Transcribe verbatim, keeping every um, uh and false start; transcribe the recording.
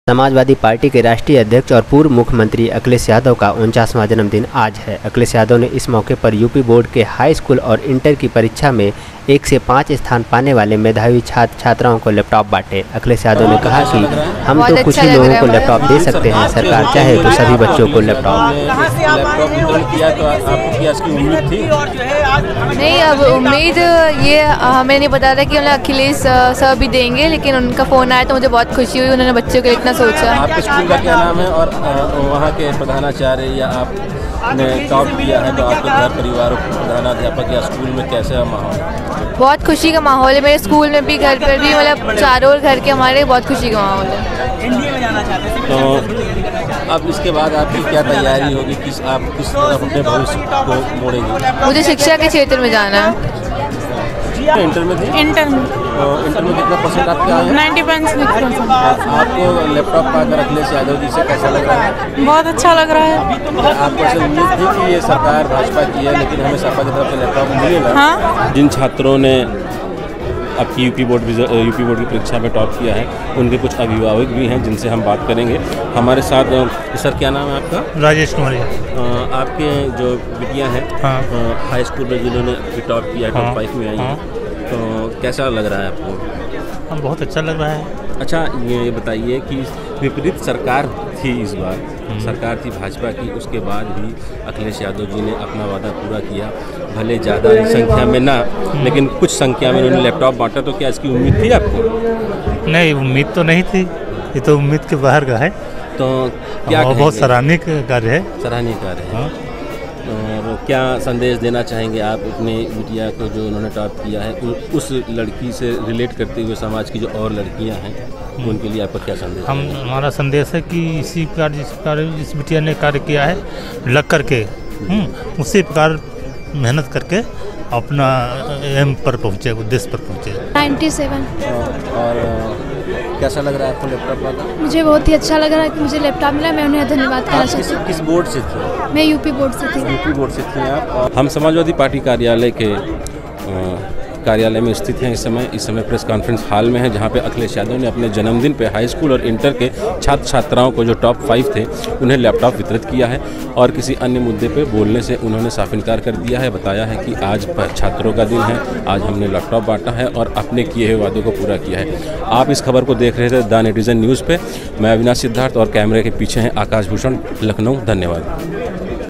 Samajwadi party के राष्ट्रीय अध्यक्ष और पूर्व मुख्यमंत्री अखिलेश यादव का उनचासवां जन्मदिन आज है। अखिलेश यादव ने इस मौके पर यूपी बोर्ड के हाई स्कूल और इंटर की परीक्षा में एक से पाँच स्थान पाने वाले मेधावी छात्र छात्राओं को लैपटॉप बांटे। अखिलेश यादव ने कहा कि हम तो कुछ ही लोगों को लैपटॉप दे सकते हैं, सरकार चाहे तो सभी बच्चों को लैपटॉप। नहीं, अब उम्मीद ये हमें नहीं पता था कि मतलब अखिलेश सर भी देंगे, लेकिन उनका फ़ोन आया तो मुझे बहुत खुशी हुई, उन्होंने बच्चों के लिए इतना सोचा। आपके स्कूल का क्या नाम है और वहाँ के प्रधानाचार्य या आपने टॉप किया है तो आपके घर परिवार प्रधानाध्यापक या स्कूल में कैसा माहौल है? बहुत खुशी का माहौल है मेरे स्कूल में भी, घर पर भी, मतलब चारों ओर घर के हमारे बहुत खुशी का माहौल है। एनडीए में जाना चाहते हैं तो अब इसके बाद आपकी क्या तैयारी होगी, किस आप किस तरफ अपने भविष्य को मोड़ेंगे? मुझे शिक्षा के क्षेत्र में जाना है। इंटर में थी? इंटर में इंटर में कितना परसेंट आपके आए? Ninety percent. आपको लैपटॉप पाकर अखिलेश यादव जी से कैसा लग रहा है? बहुत अच्छा लग रहा है। आपको ऐसे उम्मीद थी कि ये सरकार भाजपा की है लेकिन हमें सपा की तरफ से लैपटॉप मिलेगा? हाँ। जिन छात्रों ने आपकी यूपी बोर्ड यूपी बोर्ड की परीक्षा में टॉप किया है उनके कुछ अभिभावक भी हैं जिनसे हम बात करेंगे। हमारे साथ सर, क्या नाम है आपका? राजेश कुमार। आपके जो बिटियाँ हैं हाँ। हाई स्कूल में जिन्होंने टॉप किया है, टॉप हाँ। फाइव में आई हैं, तो कैसा लग रहा है आपको? हाँ, बहुत अच्छा लग रहा है। अच्छा, ये बताइए कि विपरीत सरकार थी इस बार, सरकार थी भाजपा की, उसके बाद भी अखिलेश यादव जी ने अपना वादा पूरा किया, भले ज़्यादा संख्या में ना लेकिन कुछ संख्या में उन्होंने लैपटॉप बांटा, तो क्या इसकी उम्मीद थी आपको? नहीं, उम्मीद तो नहीं थी, ये तो उम्मीद के बाहर का है। तो क्या बहुत सराहनीय कार्य है। सराहनीय कार्य है। हाँ। और क्या संदेश देना चाहेंगे आप अपने बिटिया को जो उन्होंने टॉप किया है, उस लड़की से रिलेट करते हुए समाज की जो और लड़कियां हैं उनके लिए आपका क्या संदेश? हम हमारा संदेश है कि इसी प्रकार जिस प्रकार जिस बिटिया ने कार्य किया है लग करके उसी प्रकार मेहनत करके अपना एम पर पहुँचे, उद्देश्य पर पहुँचे। Ninety seven. और कैसा लग रहा है आपको लैपटॉप वाला? मुझे बहुत ही अच्छा लग रहा है कि मुझे लैपटॉप मिला, मैं उन्हें धन्यवाद करना चाहती हूँ। किस बोर्ड से थे? मैं यूपी बोर्ड से थी। यूपी बोर्ड से थी आप? हम समाजवादी पार्टी कार्यालय के आ, कार्यालय में स्थित हैं इस समय इस समय प्रेस कॉन्फ्रेंस हॉल में है, जहां पे अखिलेश यादव ने अपने जन्मदिन पे हाई स्कूल और इंटर के छात्र छात्राओं को जो टॉप फाइव थे उन्हें लैपटॉप वितरित किया है। और किसी अन्य मुद्दे पे बोलने से उन्होंने साफ इनकार कर दिया है, बताया है कि आज छात्रों का दिन है, आज हमने लैपटॉप बांटा है और अपने किए हुए वादों को पूरा किया है। आप इस खबर को देख रहे थे द नेटिजन न्यूज़ पे। मैं अविनाश सिद्धार्थ और कैमरे के पीछे हैं आकाश भूषण, लखनऊ। धन्यवाद।